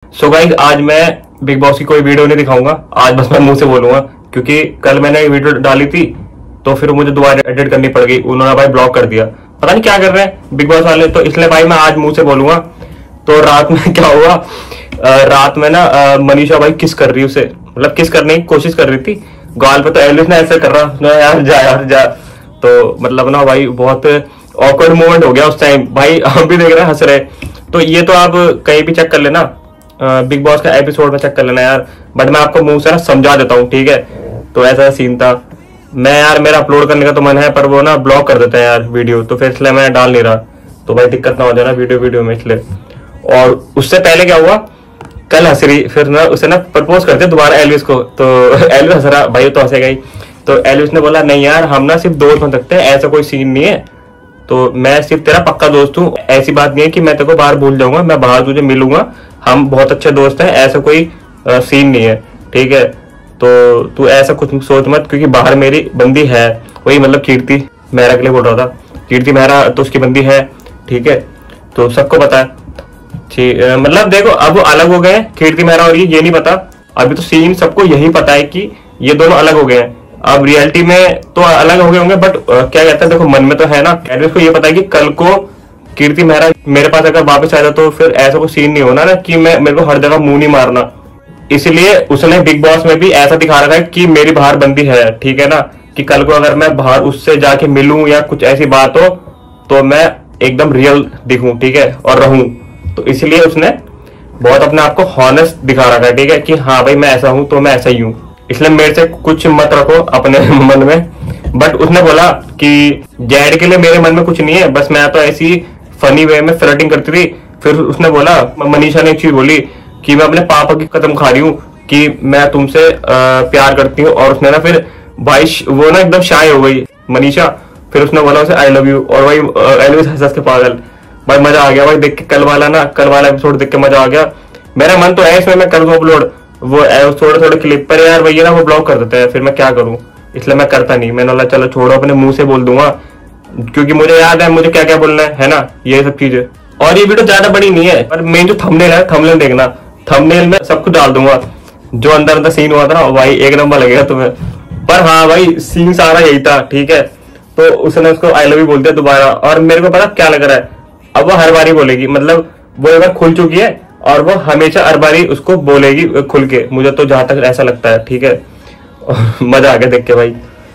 So guys, आज मैं big boss की कोई वीडियो नहीं दिखाऊंगा। आज बस मैं मुंह से बोलूंगा, क्योंकि कल मैंने एक वीडियो डाली थी तो फिर मुझे दोबारा एडिट करनी पड़ गई। उन्होंने भाई ब्लॉक कर दिया, पता नहीं क्या कर रहे हैं बिग बॉस वाले। तो इसलिए भाई मैं आज मुंह से बोलूंगा। तो रात में क्या हुआ, रात में ना मनीषा भाई किस कर रही उसे, मतलब किस करने की कोशिश कर रही थी गाल पे। तो एलिस ने ऐसे कर रहा ना, यार जा। तो मतलब ना भाई बहुत ऑकवर्ड मोमेंट हो गया उस टाइम। भाई हम भी देख रहे हैं, हंस रहे। तो ये तो आप कहीं भी चेक कर लेना, बिग बॉस का एपिसोड में चेक कर लेना यार। बट मैं आपको मुंह से ना समझा देता हूँ, ठीक है। तो ऐसा सीन था। मैं यार, मेरा अपलोड करने का तो मन है, पर वो ना ब्लॉक कर देते हैं यार वीडियो, तो फिर इसलिए मैं डाल नहीं रहा। तो भाई दिक्कत ना हो जाए ना वीडियो में, इसलिए। और उससे पहले क्या हुआ, कल हंसरी फिर ना उसे ना प्रपोज करते दोबारा एलविस को। तो एलविस हंस रहा, भाई तो हंसेगा ही। तो एलविस ने बोला नहीं यार, हम ना सिर्फ दोस्त बन सकते हैं, ऐसा कोई सीन नहीं है। तो मैं सिर्फ तेरा पक्का दोस्त हूँ, ऐसी बात नहीं है कि मैं तेरे को बाहर भूल जाऊंगा, मैं बाहर तुझे मिलूंगा, हम बहुत अच्छे दोस्त हैं, ऐसा कोई सीन नहीं है, ठीक है। तो तू ऐसा कुछ सोच मत, क्योंकि बाहर मेरी बंदी है, वही मतलब कीर्ति मेहरा के लिए बोल रहा था। कीर्ति मेहरा तो उसकी बंदी है, ठीक है। तो सबको पता है, मतलब देखो अब वो अलग हो गए हैं कीर्ति मेहरा, और ये नहीं पता अभी। तो सीन सबको यही पता है कि ये दोनों अलग हो गए हैं। अब रियलिटी में तो अलग हो गए होंगे, बट क्या कहते हैं, देखो मन में तो है ना। एलिस को ये पता है कि कल को कीर्ति मेहरा मेरे पास अगर वापस आया तो फिर ऐसा कोई सीन नहीं होना ना कि मेरे को हर जगह मुंह नहीं मारना। इसलिए उसने बिग बॉस में भी ऐसा दिखा रखा है कि मेरी बाहर बंदी है, ठीक है ना। कि कल को अगर मैं बाहर उससे जाके मिलूं या कुछ ऐसी बात हो तो मैं एकदम रियल दिखूं, ठीक है, और रहूं। तो इसलिए उसने बहुत अपने आप को हॉनेस्ट दिखा रखा है, ठीक है, कि हाँ भाई मैं ऐसा हूं तो मैं ऐसा ही हूं। इसलिए मेरे से कुछ मत रखो अपने मन में। बट उसने बोला कि जैड के लिए मेरे मन में कुछ नहीं है, बस मैं तो ऐसी फनी वे में फ्लर्टिंग करती थी। फिर उसने बोला, मनीषा ने एक चीज बोली कि मैं अपने पापा की कदम खा रही हूँ कि मैं तुमसे प्यार करती हूँ। और उसने ना फिर भाई वो ना एकदम शाय हो गई मनीषा। फिर उसने बोला उसे आई लव यू, और भाई एलविस हंस के पागल। भाई मजा आ गया भाई देख के, कल वाला एपिसोड देख के मजा आ गया। मेरा मन तो है इसमें मैं कर दूं अपलोड वो थोड़े क्लिप पर यार, भैया ना वो ब्लॉक कर देते हैं, फिर मैं क्या करूं। इसलिए मैं करता नहीं। मैंने बोला चलो छोड़ो, अपने मुंह से बोल दूंगा, क्योंकि मुझे याद है मुझे क्या क्या बोलना है ना, ये सब चीजें। और ये वीडियो ज्यादा बड़ी नहीं है, पर मेन जो थंबनेल है, थंबनेल देखना। थंबनेल में सब कुछ डाल दूंगा, जो अंदर सीन हुआ था ना भाई, एक नंबर लगेगा तुम्हें। पर हाँ भाई, सीन सारा यही था, ठीक है। तो उसने उसको आई लव यू बोल दिया दोबारा, और मेरे को पता क्या लग रहा है, अब वो हर बारी बोलेगी। मतलब वो एक बार खुल चुकी है और वो हमेशा हर बारी उसको बोलेगी खुल के, मुझे तो जहां तक ऐसा लगता है, ठीक है। मजा आ गया देख के भाई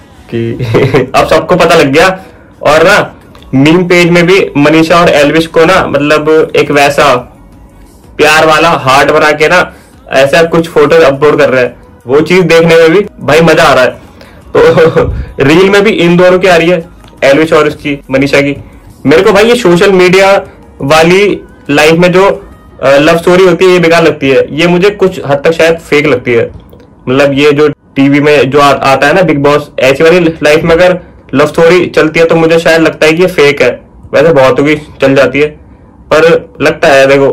कि अब सबको पता लग गया। और ना मीम पेज में भी मनीषा और एल्विश को ना, मतलब एक वैसा प्यार वाला हार्ट बना के ना ऐसा कुछ फोटो अपलोड कर रहे हैं। वो चीज देखने में भी भाई मजा आ रहा है। तो रील में भी इन दोनों की आ रही है, एल्विश और उसकी मनीषा की। मेरे को भाई ये सोशल मीडिया वाली लाइफ में जो लव स्टोरी होती है ये बेकार लगती है। ये मुझे कुछ हद तक शायद फेक लगती है। मतलब ये जो टीवी में जो आता है ना बिग बॉस, ऐसी वाली लाइफ में अगर लव स्टोरी चलती है तो मुझे शायद लगता है कि ये फेक है। वैसे बहुतों की चल जाती है, पर लगता है देखो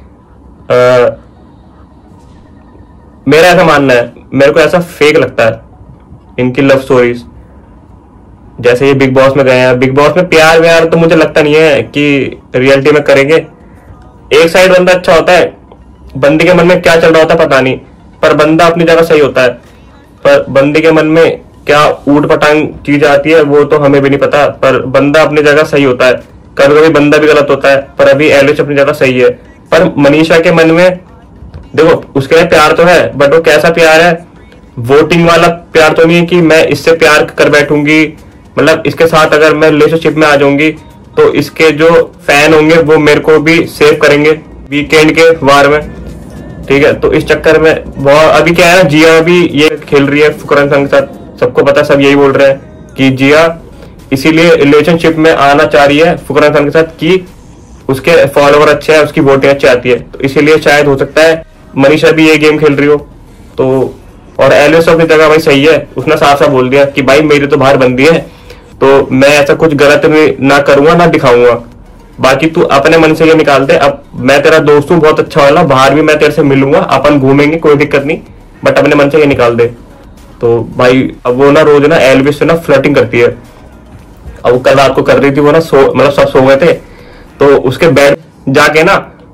मेरा ऐसा मानना है, मेरे को ऐसा फेक लगता है इनकी लव स्टोरीज। जैसे ये बिग बॉस में गए हैं, बिग बॉस में प्यार व्यार तो मुझे लगता नहीं है कि रियलिटी में करेंगे। एक साइड बंदा अच्छा होता है, बंदे के मन में क्या चल रहा होता है पता नहीं, पर बंदा अपनी जगह सही होता है। पर बंदे के मन में क्या ऊट पटांग चीज आती है वो तो हमें भी नहीं पता, पर बंदा अपनी जगह सही होता है। कभी कभी बंदा भी गलत होता है, पर अभी एलिस अपनी जगह सही है। पर मनीषा के मन में देखो उसके लिए प्यार तो है, बट वो कैसा प्यार है, वोटिंग वाला प्यार तो नहीं है कि मैं इससे प्यार कर बैठूंगी, मतलब इसके साथ अगर मैं रिलेशनशिप में आ जाऊंगी तो इसके जो फैन होंगे वो मेरे को भी सेव करेंगे वीकेंड के वार में, ठीक है। तो इस चक्कर में वो अभी क्या है ना, जिया भी ये खेल रही है फुकरन संग के साथ। सबको पता, सब यही बोल रहे हैं कि जिया इसीलिए रिलेशनशिप में आना चाह रही है फुकरन संग के साथ कि उसके फॉलोवर अच्छे हैं, उसकी वोटिंग अच्छी आती है। तो इसीलिए शायद हो सकता है मनीषा भी ये गेम खेल रही हो। तो और एलिस अपनी जगह भाई सही है, उसने साफ साफ बोल दिया कि भाई मेरी तो बाहर बंदी है, तो मैं ऐसा कुछ गलत ना करूंगा ना दिखाऊंगा। बाकी तू अपने मन से ये निकाल दे, अब मैं तेरा दोस्त हूँ बहुत अच्छा वाला, बाहर भी मैं तेरे से मिलूंगा, अपन घूमेंगे, कोई दिक्कत नहीं, बट अपने मन से ये निकाल दे। तो भाई अब वो ना रोज ना एल्विस से ना फ्लर्टिंग करती है। अब कल रात को कर रही थी वो ना, मतलब सब सो गए थे, तो उसके बेड जाके ना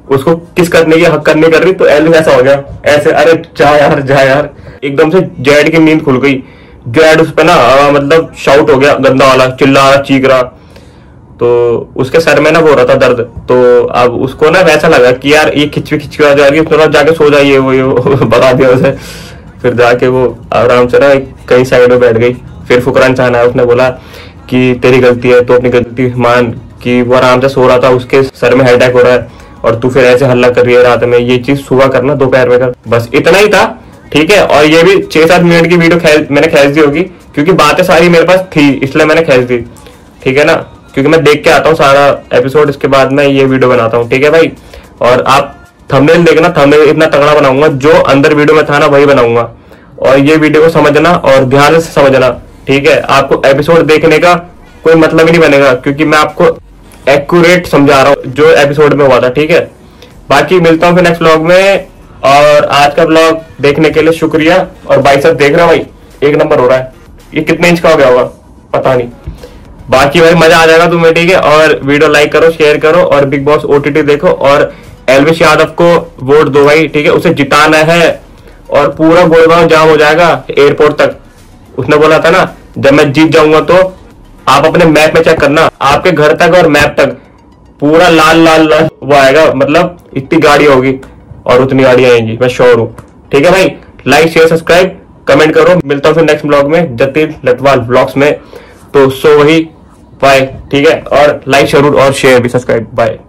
उसको किस करने की हक करने कर रही, तो एल्विस ऐसा हो गया ऐसे, अरे जा यार जा यार। एकदम से जैड की नींद खुल गई। जैड उस पे ना मतलब शाउट हो गया गंदा वाला, चिल्ला रहा चीख रहा। तो उसके सर में ना वो हो रहा था दर्द, तो अब उसको ना वैसा लगा कि यार ये खिंचवी खिंचवी आ जा रही है, थोड़ा जाके सो जाइए, वो भगा दिया उसे। फिर जाके वो आराम से ना कहीं साइड में बैठ गई। फिर फुकरान चाहन आया, उसने बोला कि तेरी गलती है तो अपनी गलती मान, कि वो आराम से सो रहा था, उसके सर में अटैक हो रहा है और तू फिर ऐसे हल्ला कर रही है रात में, ये चीज सुबह करना दोपहर में कर। बस इतना ही था, ठीक है। और ये भी 6-7 मिनट की वीडियो मैंने खींच दी होगी, क्योंकि बातें सारी मेरे पास थी इसलिए मैंने खींच दी, ठीक है ना। क्योंकि मैं देख के आता हूँ सारा एपिसोड, इसके बाद मैं ये वीडियो बनाता हूँ, ठीक है भाई। और आप थंबनेल देखना, थंबनेल इतना तगड़ा बनाऊंगा, जो अंदर वीडियो में था ना वही बनाऊंगा। और ये वीडियो को समझना और ध्यान से समझना, ठीक है। आपको एपिसोड देखने का कोई मतलब ही नहीं बनेगा, क्योंकि मैं आपको एक्यूरेट समझा रहा हूँ जो एपिसोड में हुआ था, ठीक है। बाकी मिलता हूँ फिर नेक्स्ट व्लॉग में। और आज का व्लॉग देखने के लिए शुक्रिया। और बाइसेप देख रहा भाई, एक नंबर हो रहा है। ये कितने इंच का हो गया होगा पता नहीं। बाकी भाई मजा आ जाएगा तुम्हें, ठीक है। और वीडियो लाइक करो, शेयर करो, और बिग बॉस ओटीटी देखो, और एल्विश यादव को वोट दो भाई, ठीक है। उसे जिताना है और पूरा गुड़गांव जाम हो जाएगा एयरपोर्ट तक। उसने बोला था ना जब मैं जीत जाऊंगा तो आप अपने मैप में चेक करना, आपके घर तक और मैप तक पूरा लाल लाल लाल वो आएगा, मतलब इतनी गाड़ी होगी और उतनी गाड़ी आएंगी, मैं श्योर हूँ, ठीक है भाई। लाइक शेयर सब्सक्राइब कमेंट करो। मिलता हूँ फिर नेक्स्ट ब्लॉग में जतिन लटवाल ब्लॉग्स में। तो सो वही बाय, ठीक है। और लाइक जरूर और शेयर भी, सब्सक्राइब, बाय।